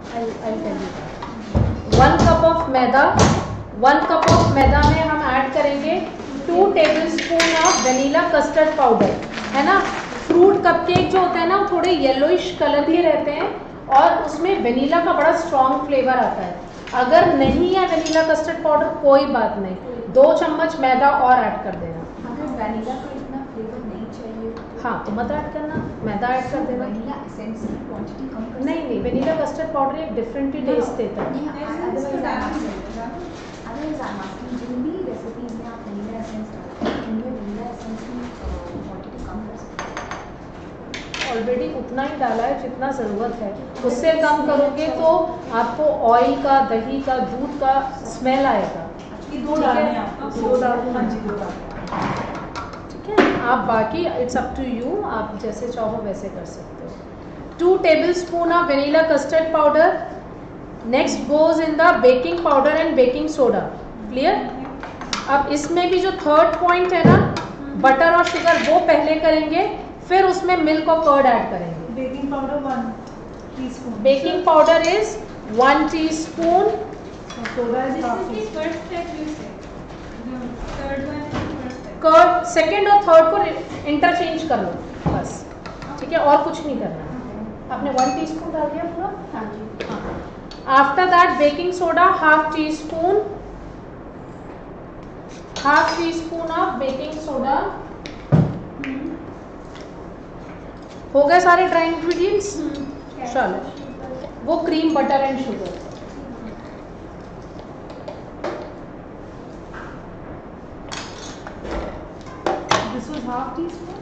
1 cup of मैदा, 1 cup of मैदा में हम ऐड करेंगे 2 tablespoon of vanilla custard powder, है ना। फ्रूट कपकेक जो होते हैं ना वो थोड़े येलोइश कलर के रहते हैं और उसमें वनीला का बड़ा स्ट्रॉन्ग फ्लेवर आता है। अगर नहीं है वनीला कस्टर्ड पाउडर कोई बात नहीं, 2 चम्मच मैदा और ऐड कर देना। अगर वनीला का इतना फ्लेवर नहीं चाहिए हाँ तो मत ऐड करना, मैदा ऐड कर देना। वनीला एसेंस की क्वांटिटी कम कर नहीं, वनीला कस्टर्ड पाउडर एक डिफरेंट ही टेस्ट देता है। जिन भी रेसिपीज में आप वनीला एसेंस डालते हैं उनमें वनीला एसेंस की क्वांटिटी कम कर सकते हैं। ऑलरेडी उतना ही डाला है जितना ज़रूरत है, उससे कम करोगे तो आपको ऑयल का, दही का, दूध का स्मेल आएगा। दो डालने आप, दो डालने, हाँ जी 2 डालने, ठीक है। आप बाकी इट्स अप टू यू, आप जैसे चाहो वैसे कर सकते हो। 2 tablespoon of vanilla custard powder. Next goes in the baking powder and baking soda. Clear. अब इसमें भी जो थर्ड पॉइंट है ना, बटर और शुगर, वो पहले करेंगे, फिर उसमें मिल्क और कर्ड ऐड करेंगे। Baking powder 1 teaspoon, baking powder is 1 teaspoon, soda is half teaspoon. Curd second और थर्ड को इंटरचेंज कर लो बस, ठीक है, और कुछ नहीं करना। आपने 1 टीस्पून डाल दिया पूरा। हाँ जी। हाँ। After that baking soda half teaspoon of baking soda. हो गए सारे ड्राई इंग्रेडिएंट्स। चलो वो cream, butter and sugar. This was half teaspoon.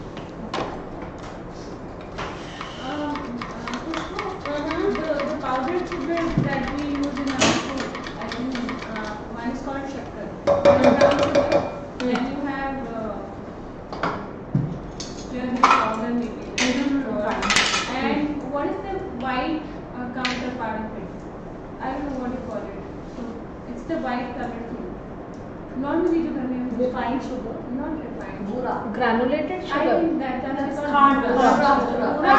The powdered sugar that we use in our food, I think one is called shakkar, brown sugar, and you have powder maybe, and what is the white counterpart of it? I don't know what you call it. So it's the white color thing. Normally जो घर में refined sugar, not refined. पूरा granulated I sugar. think that is called खांड।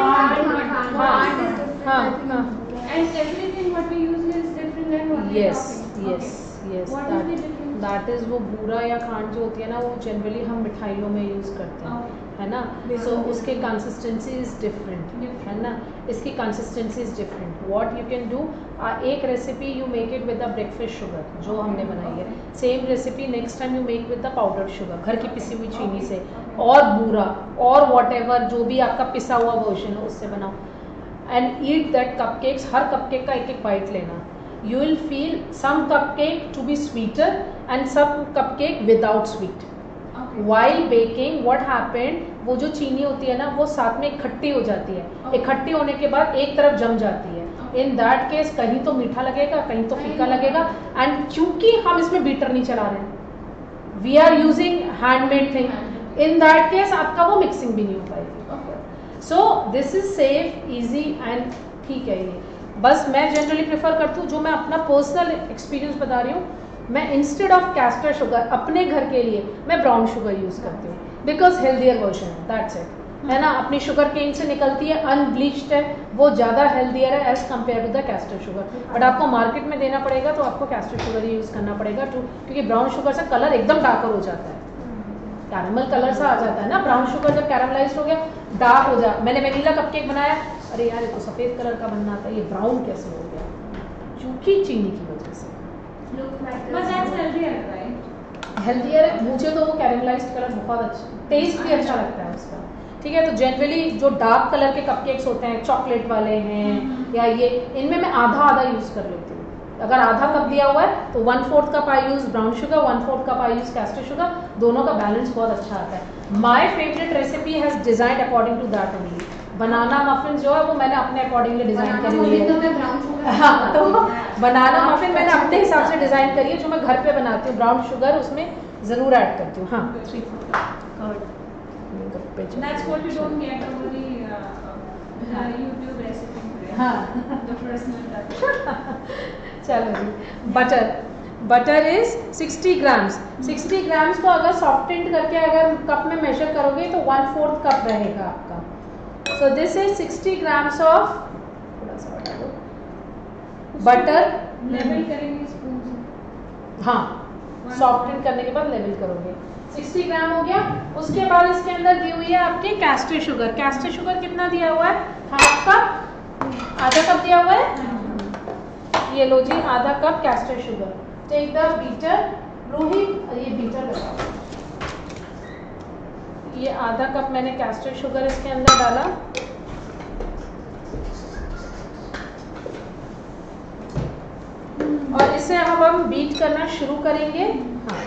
हाँ। And everything what we use is different than what we yes talking. Yes yes, What is the difference? That is वो बूरा या खांड जो होती है ना, वो जनरली हम मिठाइयों में यूज़ करते हैं, है ना। सो उसके कंसिस्टेंसी इज डिफरेंट, है ना। इसकी consistency is different. What you can do, एक recipe you make it with the breakfast sugar जो हमने बनाई है, same recipe next time you make with the powdered sugar, घर की पिसी हुई चीनी से, और बूरा और व्हाटएवर जो भी आपका पिसा हुआ वर्जन है उससे बनाओ, एंड ईट दैट कपकेक्स। हर कपकेक का एक बाइट लेना। You will feel some cupcake to be sweeter and some cupcake without sweet. Okay. While baking, what happened, वो जो चीनी होती है ना वो साथ में इकट्ठी हो जाती है। इकट्ठी होने के बाद एक तरफ जम जाती है। In that case कहीं तो मीठा लगेगा, कहीं तो फीका लगेगा, एंड क्योंकि हम इसमें बीटर नहीं चला रहे हैं, we are using handmade thing, in that case आपका वो मिक्सिंग भी नहीं हो पाएगी। So this is safe, easy and ठीक है। ये बस मैं जनरली प्रेफर करती हूँ, जो मैं अपना पर्सनल एक्सपीरियंस बता रही हूँ, मैं इंस्टेड ऑफ कैस्टर शुगर अपने घर के लिए मैं ब्राउन शुगर यूज़ करती हूँ, बिकॉज हेल्दियर वर्जन है, दैट्स इट, है ना। अपनी शुगर केन से निकलती है, अनब्लीच्ड है, वो ज़्यादा हेल्दियर है as compare to the caster sugar. But आपको मार्केट में देना पड़ेगा तो आपको कैस्टर शुगर ही यूज़ करना पड़ेगा, क्योंकि ब्राउन शुगर से कलर एकदम डार्कर हो जाता है, कैरमल कलर सा आ जाता है ना। ब्राउन शुगर जब कैरमलाइज हो गया, डार्क हो जाए। मैंने वेनिला कपकेक बनाया, अरे यार ये तो सफ़ेद कलर का बनना था, ये ब्राउन कैसे हो गया, क्योंकि चीनी की वजह से। But that's healthier, right? Healthier है, मुझे तो वो कैरमलाइज्ड कलर बहुत अच्छा, टेस्ट भी अच्छा लगता है उसका, ठीक है। तो जनरली जो डार्क कलर के कपकेक्स होते हैं, चॉकलेट वाले हैं या ये, इनमें मैं आधा यूज़ कर लेती हूँ। अगर आधा कप दिया हुआ है तो 1/4 cup I use brown sugar, 1/4 cup I use caster sugar, दोनों का बैलेंस बहुत अच्छा आता है। My favourite recipe has designed according to that only. Banana muffin जो है वो मैंने अपने अकॉर्डिंगली डिज़ाइन करी हुई है। हाँ, तो बनाना मफिन मैंने अपने हिसाब से डिज़ाइन करी है, जो मैं घर पे बनाती हूँ। ब्राउन शुगर उसमें ज़रूर ऐड करती हूँ। हाँ, That's what you don't get over the YouTube recipe. हाँ, The personal touch. चलो जी। Butter is 60 grams. 60 ग्राम्स को अगर सॉफ्टेंड करके अगर कप में मेजर करोगे तो 1/4 कप रहेगा आपका। So this is 60 grams of, थोड़ा सा और डालो, बटर, लेवल करेंगे स्पून से। हाँ सॉफ्टन करने के बाद लेवल करोगे। 60 ग्राम हो गया। उसके बाद इसके अंदर दी हुई है आपकी कैस्टर शुगर। कैस्टर शुगर कितना दिया हुआ है? हाफ कप, आधा कप दिया हुआ है। ये लो जी, आधा cup caster sugar. Take the beater. Roohi ये बीटर लगाओ। ये आधा कप मैंने कैस्टर शुगर इसके अंदर डाला। और इसे अब हम बीट करना शुरू करेंगे। हाँ,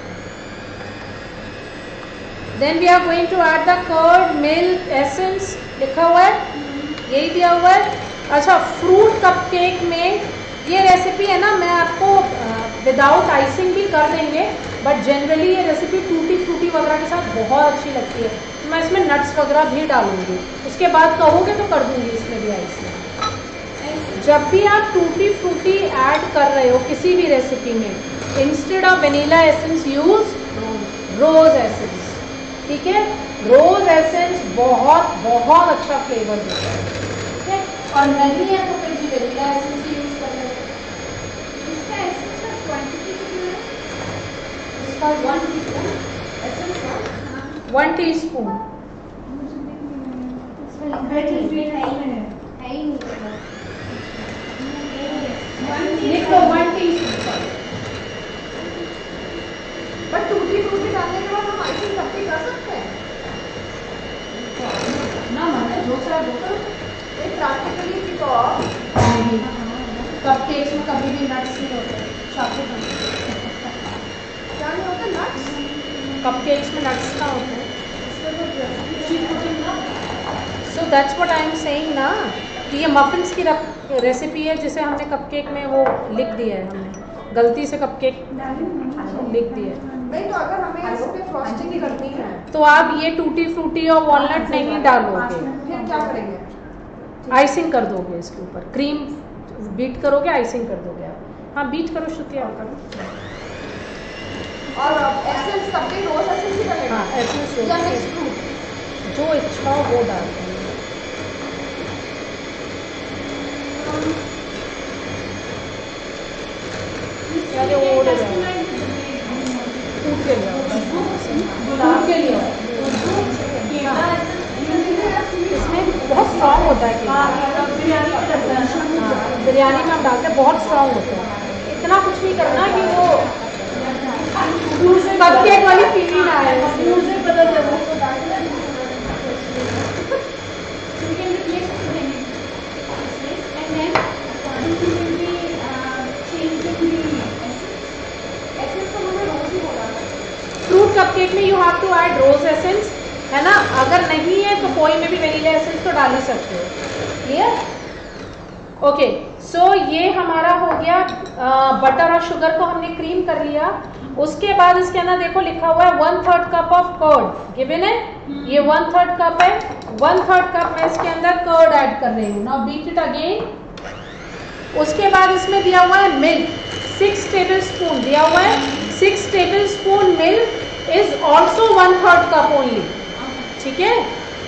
then we are going to add the curd, milk, essence लिखा हुआ है, यही दिया हुआ है। अच्छा, फ्रूट कपकेक में ये रेसिपी है ना, मैं आपको विदाउट आइसिंग भी कर देंगे, बट जनरली ये रेसिपी टूटी फ्रूटी वगैरह के साथ बहुत अच्छी लगती है। तो मैं इसमें नट्स वगैरह भी डालूंगी, उसके बाद कहोगे तो कर दूंगी इसमें भी आइसिंग। जब भी आप टूटी फ्रूटी ऐड कर रहे हो किसी भी रेसिपी में, instead of vanilla essence use rose essence. ठीक है, रोज एसेंस बहुत बहुत अच्छा फ्लेवर देता है। ठीक है, और नहीं है तो फिर भी वेनिला एसेंस यूज कर रहे हो। इसका एसेंस का क्वांटिटी कितना है? इसका 1 टीस्पून एसेंस का 1 टीस्पून। इसमें लिखा है ही नहीं लिख लो 1 टीस्पून। बट टूटी फ्रूटी डालने के बाद हम आइसिंग तब भी कर सकते हैं ना मैंने जो सा बोला प्रैक्टिकली भी तो नहीं, कपकेक्स में कभी भी नट्स नहीं होते। चॉकलेट क्या नहीं होता नट्स कपकेक्स में नट्स ना होते हैं। So that's what I am saying ना, कि ये मफिन्स की रेसिपी है जिसे हमने कपकेक में वो लिख दिया है, हमने गलती से कपकेक लिख दिया है। नहीं तो अगर हमें इस पे फ्रॉस्टिंग करनी है तो आप ये टूटी फ्रूटी और वॉलनट नहीं डालोगे, फिर क्या करेंगे? आइसिंग कर दोगे इसके ऊपर, क्रीम बीट करोगे, आइसिंग कर दोगे आप। हाँ बीट करो श्रुति, और करो। और एसेंस तब भी रोज एसेंस ही डालेंगे? हाँ एसेंस या मिक्स फ्रूट? जो इच्छा हो वो डालते हैं। चलो वो उड़ जाए, टूट के लिया टूट के लिया। इसमें बहुत स्ट्रांग होता है बिरयानी में हम डालते हैं, बहुत स्ट्रांग होता है। इतना कुछ नहीं करना कि वो कपकेक वाली फीलिंग ना आए। फ्रूट कपकेक में you have to add rose essence, है ना। अगर नहीं है तो कोई में भी वेनिला एसेंस तो डाल ही सकते हो। क्लियर? ओके, सो ये हमारा हो गया। बटर और शुगर को हमने क्रीम कर लिया। उसके बाद इसके अंदर देखो लिखा हुआ है 1/3 कप ऑफ कर्ड गिवन है। ये 1/3 कप है। 1/3 कप मैं इसके अंदर कर्ड ऐड कर रही हूँ। Now beat it again. उसके बाद इसमें दिया हुआ है मिल्क, 6 टेबल स्पून दिया हुआ है। 6 tablespoon milk is also 1/3 cup only. ठीक है,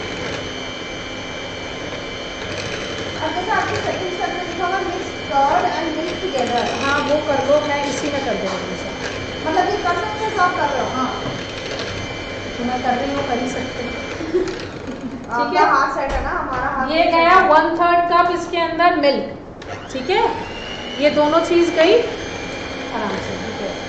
अब जैसे आपके सेकंड स्टेप में लिखा हुआ mix curd and milk together, हाँ वो कर लो, मैं इसी में कर दे रही हूँ। मतलब ये कर सकते हैं, आप कर रहे हो? हाँ तो मैं कर रही हूँ, कर ही सकते हैं। ठीक है, हाथ सेट है ना हमारा हाथ। ये गया 1/3 कप इसके अंदर मिल्क। ठीक है, ये दोनों चीज गई आराम से। ठीक है,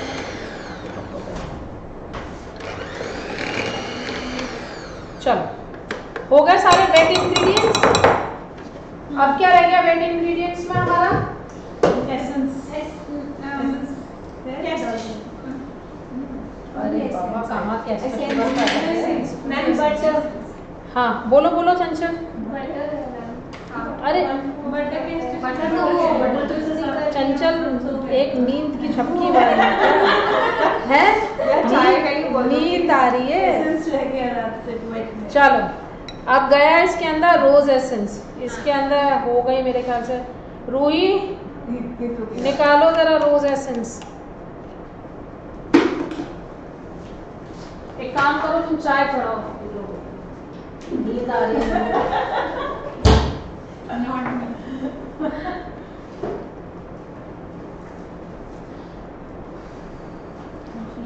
चलो हो गए सारे वेट इंग्रेडिएंट्स। अब क्या रह गया वेट इंग्रेडिएंट्स में हमारा? अरे बाबा कहाँ कैसे? हाँ बोलो बोलो चंचल। अरे चंचल एक नींद की झपकी मारी है, नींद आ रही है। चलो अब गया इसके अंदर रोज एसेंस, इसके अंदर हो गई मेरे ख्याल से। रूही निकालो जरा रोज एसेंस। एक काम करो, तुम चाय चढ़ाओ, नींद आ रही है।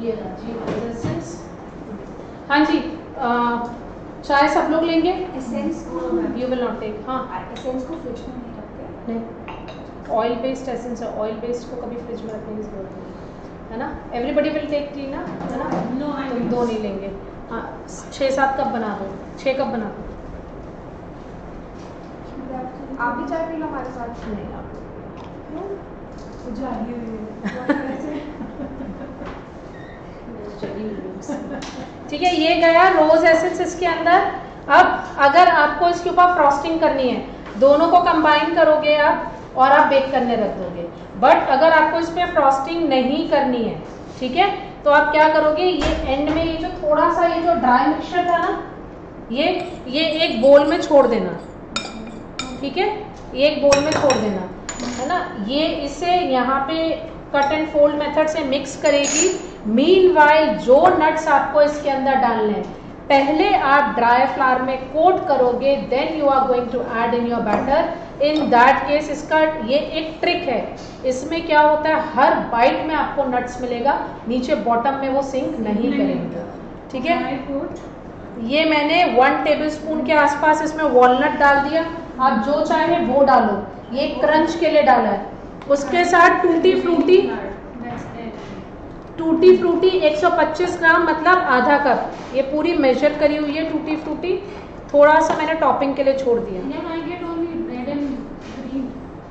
ये एसेंस। हाँ जी, चाय सब लोग लेंगे? एसेंस को यू विल नॉट टेक? हाँ, एसेंस को फ्रिज में नहीं रखते। नहीं, ऑयल बेस्ड एसेंस है, ऑयल बेस्ड को कभी फ्रिज में रखने की जरूरत नहीं है ना। एवरीबडी विल टेक टी ना, है ना? No, I तुम will. 2 नहीं लेंगे। हाँ, 6-7 कप बना दो, 6 कप बना दो। आप भी चाय पी लो हमारे साथ। नहीं, आप उजाली हुई है। ठीक है, ये गया रोज एसेंस इसके अंदर। अब अगर आपको इसके ऊपर फ्रॉस्टिंग करनी है, दोनों को कंबाइन करोगे आप और आप बेक करने रख दोगे। बट अगर आपको इस पर फ्रॉस्टिंग नहीं करनी है, ठीक है, तो आप क्या करोगे, ये एंड में ये जो थोड़ा सा ये जो ड्राई मिक्सचर था ना, ये एक बोल में छोड़ देना, ठीक है, ये एक बोल में छोड़ देना, है ना। ये इसे यहाँ पे कट एंड फोल्ड मेथड से मिक्स करेगी। मीनवाइल जो नट्स आपको इसके अंदर डालने हैं, पहले आप ड्राई फ्लावर में कोट करोगे, then you are going to add in your batter. In that case इसका ये एक ट्रिक है, इसमें क्या होता है, हर बाइट में आपको नट्स मिलेगा, नीचे बॉटम में वो सिंक नहीं करेंगे, ठीक है। ये मैंने 1 टेबलस्पून के आसपास इसमें वॉलनट डाल दिया, आप जो चाहे वो डालो, ये क्रंच के लिए डाला है। उसके साथ टूटी फ्रूटी 125 ग्राम, मतलब आधा कप, ये पूरी मेजर करी हुई है टूटी फ्रूटी। थोड़ा सा मैंने टॉपिंग के लिए छोड़ दिया। Then I get only red and green.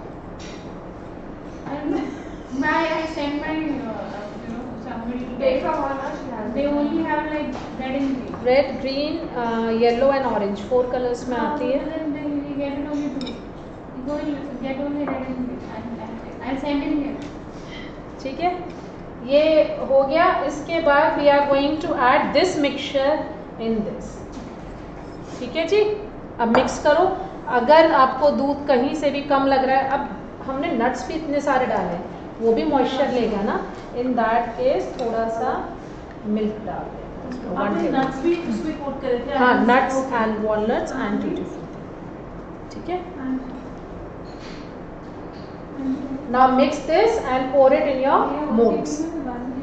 I send my somebody to Take from all us. They only have like red and green. Red, green, yellow and orange, 4 colours में आती है। Then you get it only 2. You go and get only red and green. I'll send in here. ठीक है, ये हो गया। इसके बाद we are going to add this mixture in this, ठीक है जी। अब मिक्स करो। अगर आपको दूध कहीं से भी कम लग रहा है, अब हमने नट्स भी इतने सारे डाले, वो भी मॉइस्चर लेगा ना, इन दैट केस थोड़ा सा मिल्क डाल दें। आपने नट्स भी उसमें कोट करे थे? हाँ, nuts and walnuts and tutti frutti, ठीक है। Now mix this and pour it in your molds.